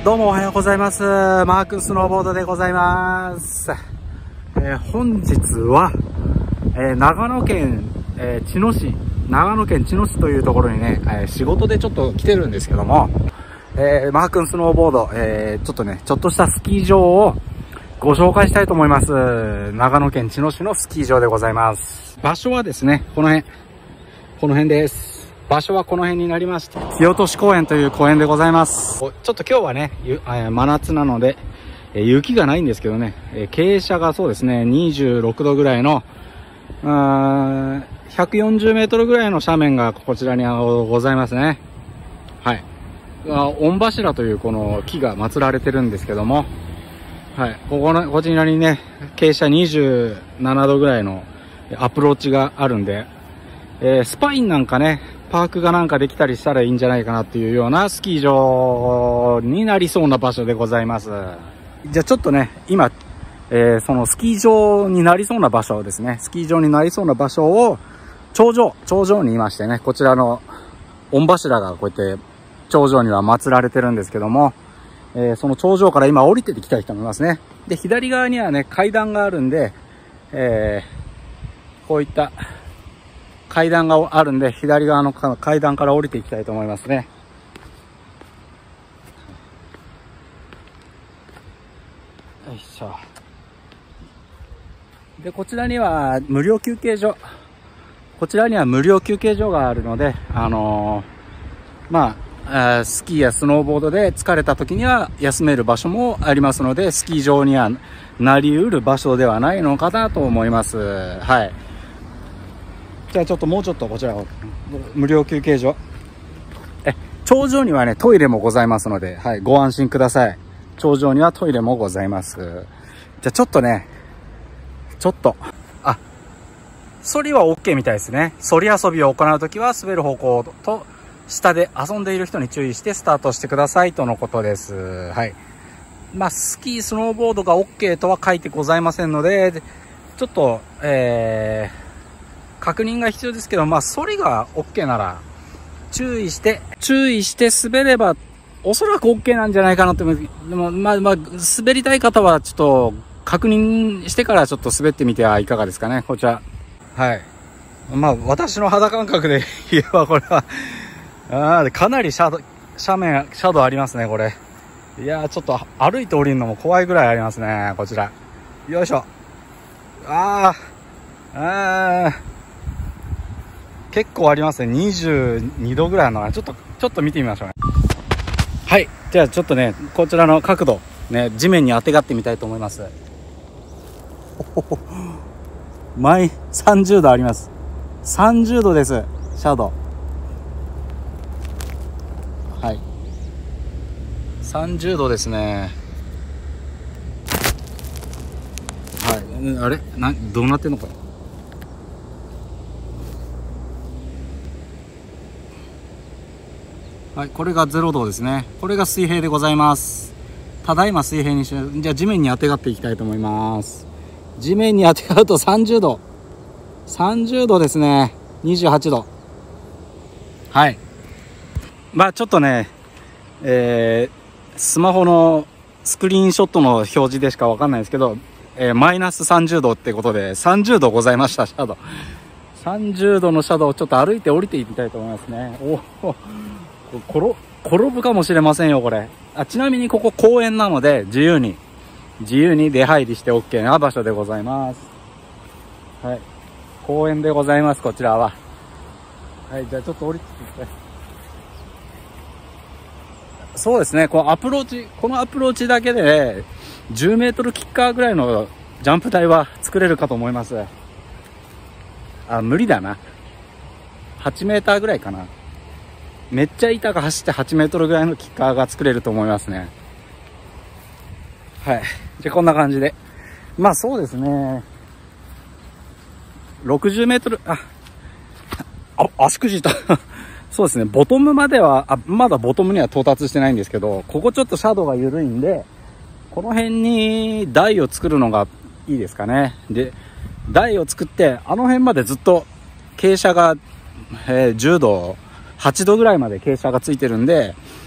どうもおはようございます。マークスノーボードでございます。本日は、長野県、茅野市というところにね、仕事でちょっと来てるんですけども、マークンスノーボード、ちょっとしたスキー場をご紹介したいと思います。長野県茅野市のスキー場でございます。場所はですね、この辺です。場所はこの辺になりまして、木落公園という公園でございます。ちょっと今日はね、真夏なので、雪がないんですけどね、傾斜がそうですね、26度ぐらいの、140メートルぐらいの斜面がこちらにございますね。はい。御柱というこの木が祀られてるんですけども、はい。こちらにね、傾斜27度ぐらいのアプローチがあるんで、スパインなんかね、パークがなんかできたりしたらいいんじゃないかなっていうようなスキー場になりそうな場所でございます。じゃあちょっとね、今、そのスキー場になりそうな場所ですね。スキー場になりそうな場所を頂上にいましてね、こちらの御柱がこうやって頂上には祀られてるんですけども、その頂上から今降りていきたいと思いますね。で、左側にはね、階段があるんで、こういった階段があるんで、左側の階段から降りていきたいと思いますね。よいしょ。で、こちらには無料休憩所があるので、スキーやスノーボードで疲れた時には休める場所もありますので、スキー場にはなりうる場所ではないのかなと思います。はい。じゃあちょっともうちょっとこちらを無料休憩所、頂上にはねトイレもございますので、はい、ご安心ください。頂上にはトイレもございます。じゃあちょっとソリは OK みたいですね。ソリ遊びを行うときは滑る方向と下で遊んでいる人に注意してスタートしてくださいとのことです。はい。スキースノーボードが OK とは書いてございませんので、ちょっと確認が必要ですけど、ソリが OK なら注意して滑ればおそらく OK なんじゃないかなと思う。でも滑りたい方はちょっと確認してからちょっと滑ってみてはいかがですかね。こちら、はい。私の肌感覚で言えばこれはかなり斜度ありますね、これ。いやー、ちょっと歩いて降りるのも怖いぐらいありますね、こちら。よいしょ。結構ありますね。22度ぐらいのちょっと見てみましょうね。はい。じゃあちょっとね、こちらの角度ね、地面に当てがってみたいと思います。前30度あります。30度です。斜度。はい。30度ですね。はい。あれ？どうなってんのかな。はい、これが0度ですね。これが水平でございます。ただいま水平にして、じゃあ地面に当てがっていきたいと思います。地面に当てがうと30度。30度ですね。28度。はい。ちょっとね、スマホのスクリーンショットの表示でしかわかんないですけど、マイナス30度ってことで、30度ございました、シャドウ。30度のシャドウをちょっと歩いて降りていきたいと思いますね。転ぶかもしれませんよ、これ。ちなみにここ公園なので、自由に出入りして OK な場所でございます。はい。公園でございます、こちらは。はい、じゃあちょっと降りてきて。そうですね、このアプローチだけで、10メートルキッカーぐらいのジャンプ台は作れるかと思います。無理だな。8メーターぐらいかな。めっちゃ板が走って8メートルぐらいのキッカーが作れると思いますね。はい。じゃあこんな感じで。そうですね。60メートル、足くじいた。そうですね。ボトムまでは、まだボトムには到達してないんですけど、ここちょっとシャドウが緩いんで、この辺に台を作るのがいいですかね。で、台を作って、あの辺までずっと傾斜が、10度、8度ぐらいまで傾斜がついてるんで、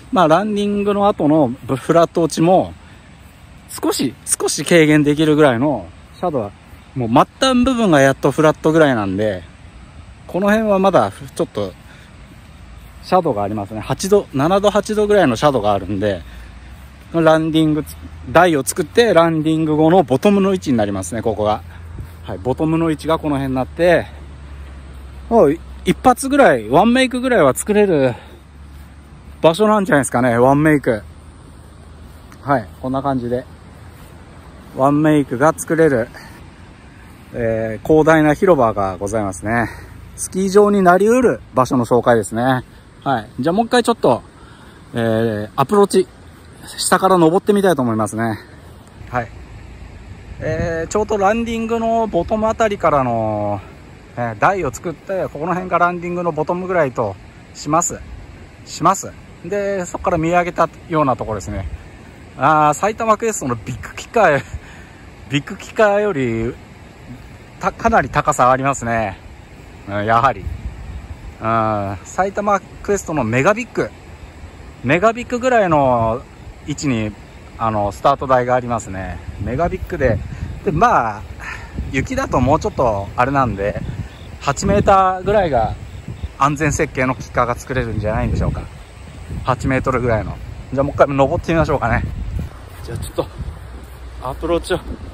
まあランディングの後のフラット落ちも少し軽減できるぐらいのシャドウは、もう末端部分がやっとフラットぐらいなんで、この辺はまだちょっとシャドウがありますね。7度8度ぐらいのシャドウがあるんで、ランディング台を作ってランディング後のボトムの位置になりますね、ここが。はい、ボトムの位置がこの辺になって、もう一発ぐらい、ワンメイクぐらいは作れる場所なんじゃないですかね、ワンメイク。はい、こんな感じでワンメイクが作れる、広大な広場がございますね。スキー場になりうる場所の紹介ですね。はい、じゃあもう一回ちょっと、アプローチ下から登ってみたいと思いますね。はい、ちょうどランディングのボトムあたりからの、台を作って、ここの辺がランディングのボトムぐらいとします。で、そこから見上げたようなところですね。埼玉クエストのビッグキッカーよりかなり高さありますね。やはり。埼玉クエストのメガビッグぐらいの位置にスタート台がありますね。メガビッグで、まあ雪だともうちょっとあれなんで、8メーターぐらいが安全設計のキッカーが作れるんじゃないんでしょうか。8メートルぐらいの。じゃあもう一回登ってみましょうかね。じゃあちょっとアプローチを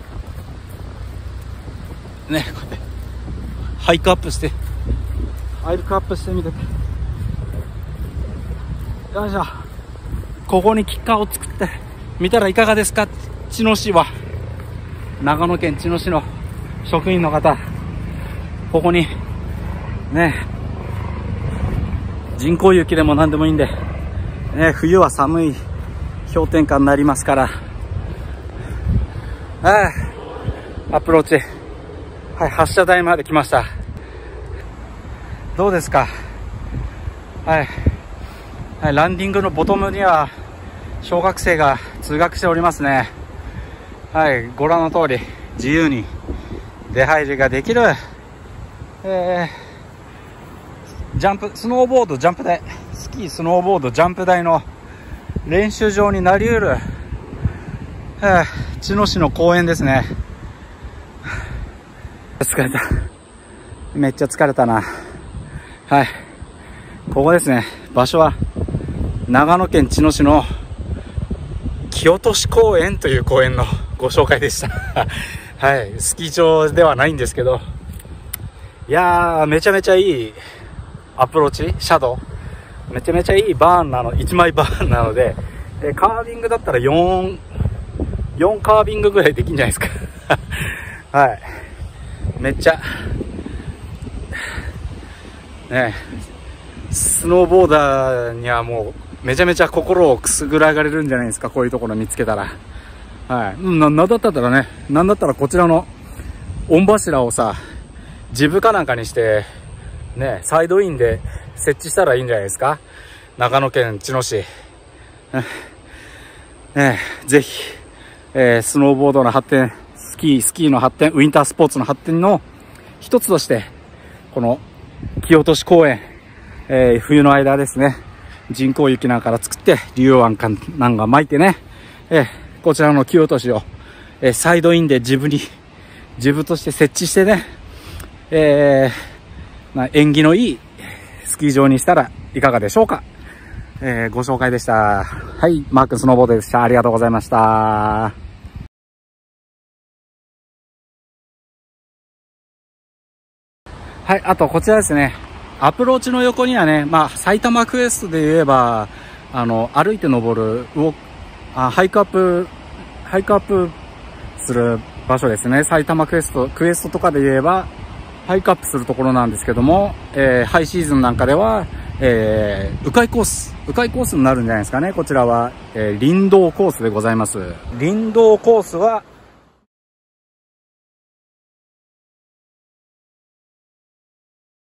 ね、こうやってハイクアップしてみて、よいしょ。ここにキッカーを作ってみたらいかがですか。茅野市は、長野県茅野市の職員の方、ここにね、人工雪でも何でもいいんでね、冬は寒い氷点下になりますから、アプローチ、はい、発射台まで来ました。どうですか。はい、ランディングのボトムには小学生が通学しておりますね。はい、ご覧の通り自由に出入りができる、スノーボードジャンプ台、スキースノーボードジャンプ台の練習場になりうる、茅野市の公園ですね。疲れた。めっちゃ疲れたな。はい。ここですね。場所は長野県茅野市の木落し公園という公園のご紹介でした。はい。スキー場ではないんですけど、いやー、めちゃめちゃいいアプローチ、シャドウ。めちゃめちゃいいバーンなの、1枚バーンなので、カービングだったら4カービングぐらいできるんじゃないですか。はい。めっちゃ、ね、スノーボーダーにはもうめちゃめちゃ心をくすぐられるんじゃないですか、こういうところ見つけたら。はい。なんだったらね、なんだったらこちらの御柱をさ、ジブかなんかにして、ね、サイドインで設置したらいいんじゃないですか。長野県茅野市。ね、ぜひ、スノーボードの発展、スキーの発展、ウィンタースポーツの発展の一つとして、この木落し公園、冬の間ですね、人工雪なんかから作って、竜王かなんか巻いてね、こちらの木落としを、サイドインでジブとして設置してね、縁起のいいスキー場にしたらいかがでしょうか。ご紹介でした。はい、マークスノーボードでした。ありがとうございました。はい、あとこちらですね。アプローチの横にはね、埼玉クエストで言えば、歩いて登る、ハイクアップする場所ですね。埼玉クエストとかで言えば、ハイクアップするところなんですけども、ハイシーズンなんかでは、迂回コースになるんじゃないですかね。こちらは、林道コースでございます。林道コースは、